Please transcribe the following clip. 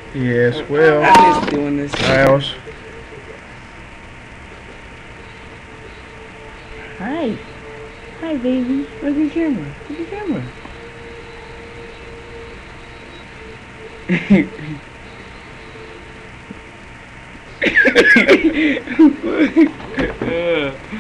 Yes, well, I miss doing this. house. Hi. Hi, baby. Look at the camera. Look at the camera.